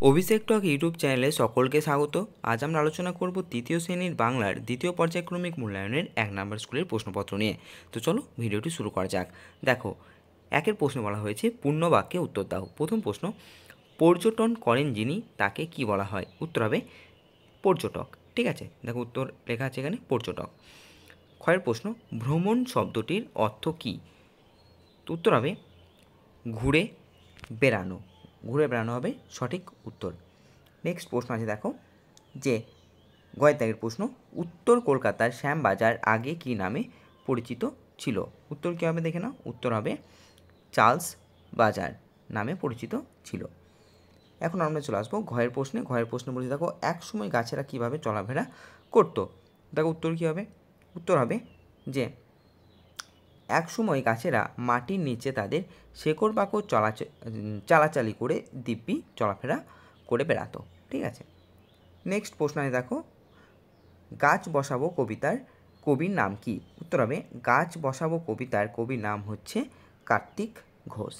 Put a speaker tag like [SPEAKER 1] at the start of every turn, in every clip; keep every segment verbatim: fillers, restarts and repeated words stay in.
[SPEAKER 1] অভিষেক টক YouTube চ্যানেলে সকলকে স্বাগত। আজ আমরা আলোচনা করব তৃতীয় শ্রেণীর বাংলার দ্বিতীয় পর্যায়ক্রমিক মূল্যায়নের এক নম্বর স্কুলের প্রশ্নপত্র নিয়ে। তো চলো ভিডিওটি শুরু করা যাক। দেখো, একের প্রশ্নে বলা হয়েছে পূর্ণ বাক্যে উত্তর দাও। প্রথম প্রশ্ন, পর্যটন করেন যিনি তাকে কি বলা হয়? উত্তর হবে পর্যটক। ঠিক আছে, দেখো উত্তর লেখা আছে এখানে পর্যটক। ক্ষয়ের প্রশ্ন, ভ্রমণ শব্দটির অর্থ কী? উত্তর হবে ঘুরে বেড়ানো। ঘুরে বেড়ানো হবে সঠিক উত্তর। নেক্সট প্রশ্ন আছে দেখো, যে গয়ের দাগের প্রশ্ন, উত্তর কলকাতার শ্যামবাজার আগে কী নামে পরিচিত ছিল? উত্তর কী হবে দেখে নাও, উত্তর হবে চার্লস বাজার নামে পরিচিত ছিল। এখন আমরা চলে আসবো ঘয়ের প্রশ্নে। ঘয়ের প্রশ্ন বলছি দেখো, এক সময় গাছেরা কীভাবে চলাফেরা করতো? দেখো উত্তর কী হবে, উত্তর হবে যে এক সময় গাছেরা মাটির নিচে তাদের শেকড় বাকড় চলাচ চালাচালি করে দিব্যি চলাফেরা করে বেড়াতো। ঠিক আছে, নেক্সট প্রশ্ন আছে দেখো, গাছ বসাবো কবিতার কবির নাম কি? উত্তর হবে গাছ বসাবো কবিতার কবির নাম হচ্ছে কার্তিক ঘোষ।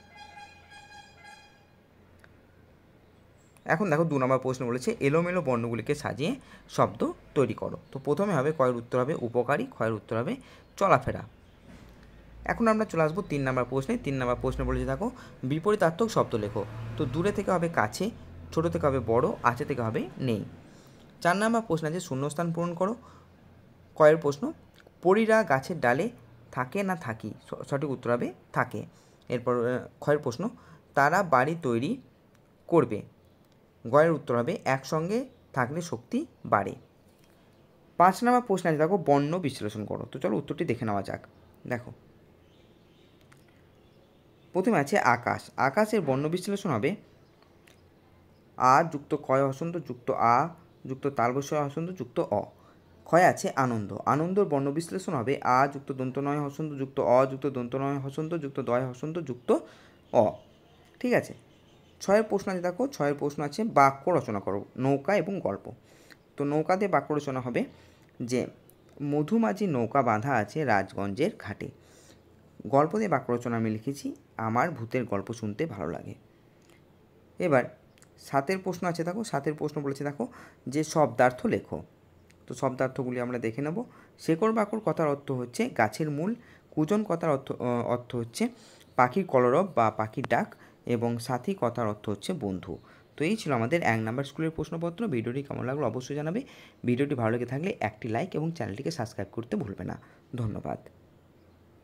[SPEAKER 1] এখন দেখো দু নম্বর প্রশ্ন বলেছে এলোমেলো বর্ণগুলিকে সাজিয়ে শব্দ তৈরি করো। তো প্রথমে হবে কয়ের উত্তর হবে উপকারী, ক্ষয়ের উত্তর হবে চলাফেরা। এখন আমরা চলে আসবো তিন নম্বর প্রশ্নে। তিন নম্বর প্রশ্ন বলেছে দেখো, বিপরীতার্থক শব্দ লেখো। তো দূরে থেকে হবে কাছে, ছোটো থেকে হবে বড়, আছে থেকে হবে নেই। চার নম্বর প্রশ্ন আছে শূন্যস্থান পূরণ করো। কয়ের প্রশ্ন, পরীরা গাছের ডালে থাকে না থাকি? সঠিক উত্তর হবে থাকে। এরপর ক্ষয়ের প্রশ্ন, তারা বাড়ি তৈরি করবে। গয়ের উত্তর হবে একসঙ্গে থাকলে শক্তি বাড়ে। পাঁচ নম্বর প্রশ্ন আছে দেখো, বর্ণ বিশ্লেষণ করো। তো চলো উত্তরটি দেখে নেওয়া যাক। দেখো প্রথমে আছে আকাশ। আকাশের বর্ণ বিশ্লেষণ হবে আ যুক্ত ক্ষয় হসন্ত যুক্ত আ যুক্ত তালবস্য হসন্ত যুক্ত অ। ক্ষয় আছে আনন্দ। আনন্দর বর্ণ বিশ্লেষণ হবে আ যুক্ত দন্তনয় হসন্ত যুক্ত অ যুক্ত দন্তনয় হসন্ত যুক্ত দয় হসন্ত যুক্ত অ। ঠিক আছে, ছয়ের প্রশ্ন আছে দেখো, ছয়ের প্রশ্ন আছে বাক্য রচনা করো, নৌকা এবং গল্প। তো নৌকা দিয়ে বাক্য রচনা হবে যে মধুমাঝি নৌকা বাঁধা আছে রাজগঞ্জের ঘাটে। গল্প দিয়ে বাক্য রচনা আমি লিখেছি আমার ভূতের গল্প শুনতে ভালো লাগে। এবার সাতের প্রশ্ন আছে দেখো, সাতের প্রশ্ন বলেছে দেখো যে শব্দার্থ লেখো। তো শব্দার্থগুলি আমরা দেখে নেব। শেকড় বাকড় কথার অর্থ হচ্ছে গাছের মূল। কুজন কথার অর্থ অর্থ হচ্ছে পাখির কলরব বা পাখির ডাক, এবং সাথী কথার অর্থ হচ্ছে বন্ধু। তো এই ছিল আমাদের এক নম্বর স্কুলের প্রশ্নপত্র। ভিডিওটি কেমন লাগলো অবশ্যই জানাবে। ভিডিওটি ভালো লেগে থাকলে একটি লাইক এবং চ্যানেলটিকে সাবস্ক্রাইব করতে ভুলবে না। ধন্যবাদ।